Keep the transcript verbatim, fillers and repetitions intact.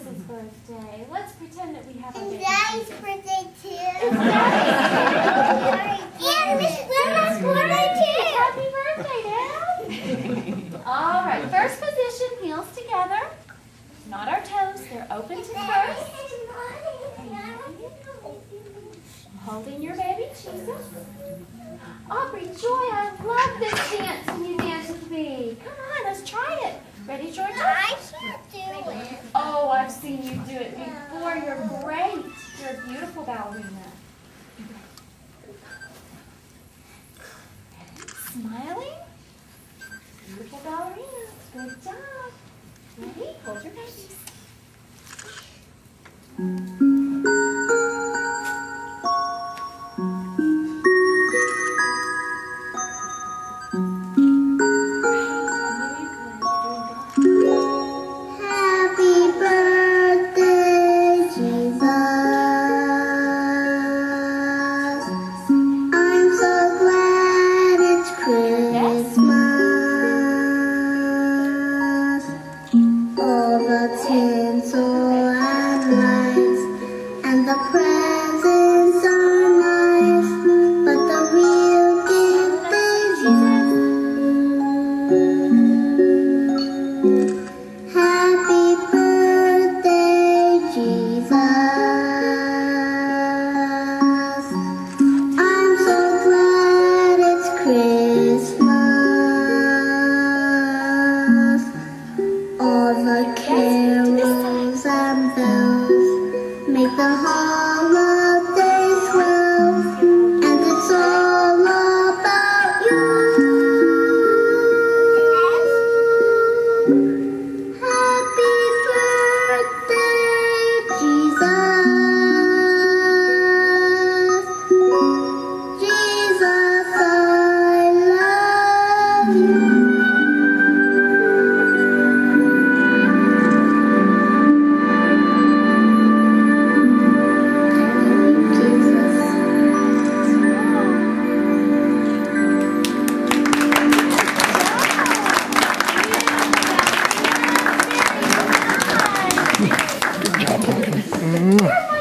Jesus' birthday. Let's pretend that we have a baby. And Daddy's birthday too. It's Daddy's birthday. And Miss Grandma's birthday too. Happy birthday, Dad. All right, first position, heels together. Not our toes, they're open to first. Holding your baby Jesus. Aubrey, Joy, I love this dance when you dance with me. Come on, let's try it. Ready, Georgia? I can't do it. Oh, I've seen you do it before. You're great. You're a beautiful ballerina. Smiling. Beautiful ballerina. Good job. Ready? Hold your babies. Mm-hmm.